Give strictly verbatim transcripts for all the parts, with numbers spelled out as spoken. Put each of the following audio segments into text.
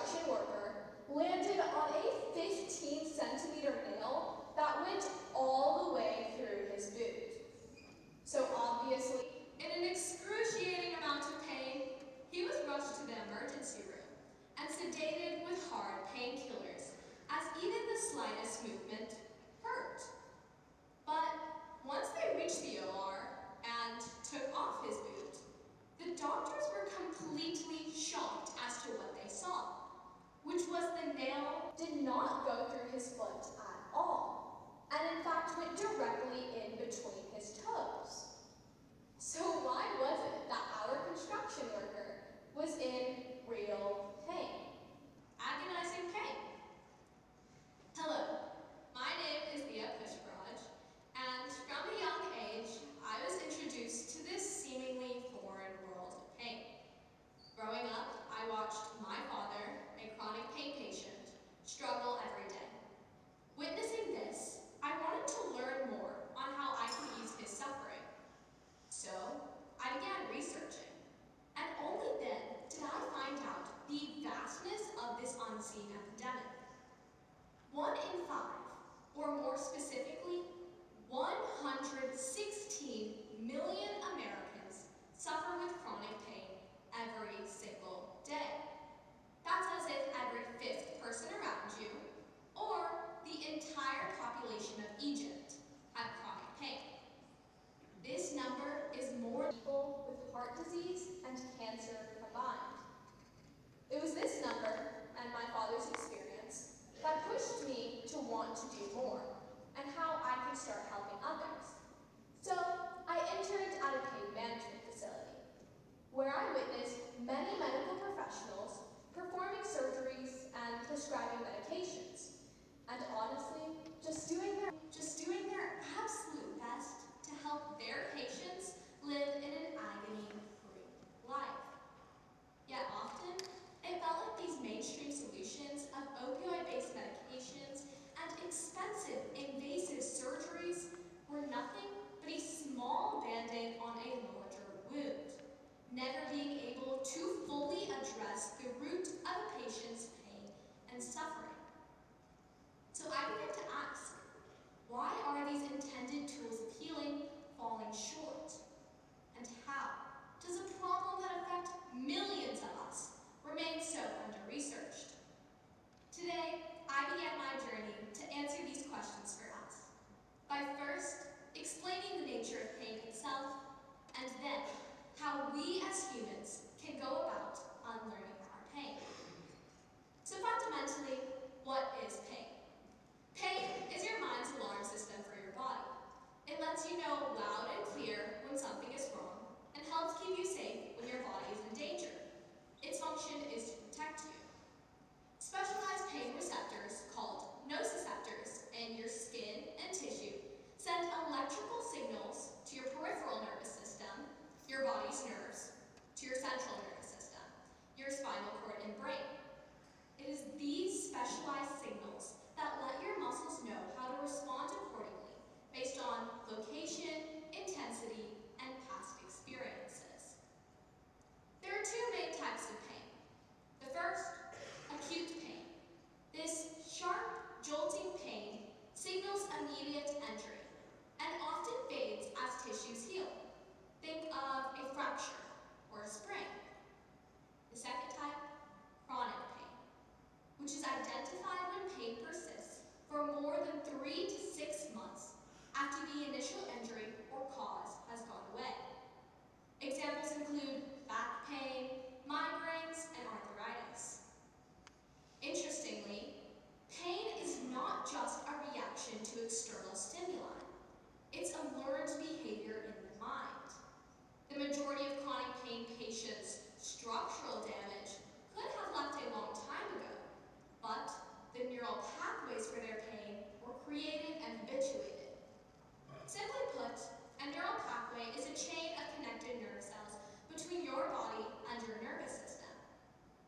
construction worker landed on a fifteen centimeter nail that went all the way through his boot. So obviously, in an excruciating amount of pain, he was rushed to the emergency room and sedated with hard painkillers, as even the slightest movement hurt. But once they reached the O R and took off his boot, the doctors were completely shocked as to what they saw, which was the nail did not go through his foot at all, and in fact went directly in between his toes. So why was it that our construction worker was in real pain? Agonizing pain. Hello, my name is Dhea Pushpraj, and from a young age, I was introduced to this seemingly foreign world of pain. Growing up, I watched my father, a chronic pain patient, struggle every day. Witnessing this, I wanted to learn more on how I could ease his suffering. So, I began researching, and only then did I find out the vastness of this unseen epidemic. One in five, or more specifically, one hundred sixteen million Americans suffer with chronic pain every single day. That's as if every fifth person around you, or the entire population of Egypt, had chronic pain. This number is more people with heart disease and cancer combined. It was this number and my father's experience that pushed me to want to do more and how I could start helping others. So I interned at a pain management facility, where I witnessed many medical professionals performing surgeries and prescribing medications, and honestly, just doing their, just doing their absolute best to help their patients live in an agony-free life. Yet often, it felt like these mainstream solutions of opioid-based medications and expensive, invasive surgeries were nothing but a small band-aid on a larger wound, never being able to fully address the root of a patient's pain and suffering. So I began to ask, why are these intended tools of healing falling short? And how does a problem that affects millions of us remain so under-researched? Today, I began my journey to answer these questions for us, by first explaining the nature of pain itself, and then how we as humans can go about unlearning our pain. So fundamentally, what is pain? Pain is your mind's alarm system for your body. It lets you know loud and clear when something is wrong and helps keep you safe when your body is in danger. Its function is to protect you. Specialized pain receptors, called nociceptors, in your skin and tissue send electrical signals to your peripheral nervous system, your body's nerves, to your central nervous system, your spinal cord and brain. It is these specialized signals that let your muscles know how to respond accordingly based on location, intensity, and past experiences. There are two main types of pain. The first, acute pain. This sharp, jolting pain signals immediate injury and often fades as tissues heal. Think of a fracture or a sprain. The second type, chronic pain, which is identified when pain persists for more than three to six months after the initial injury or cause has gone away. Examples include back pain, migraines, and arthritis. Interestingly, pain is not just a reaction to external stimuli. It's a learned behavior in the mind. The majority of chronic pain patients' structural damage could have left a long time ago, but the neural pathways for their pain were created and habituated. Simply put, a neural pathway is a chain of connected nerve cells between your body and your nervous system.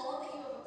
all on the eve of a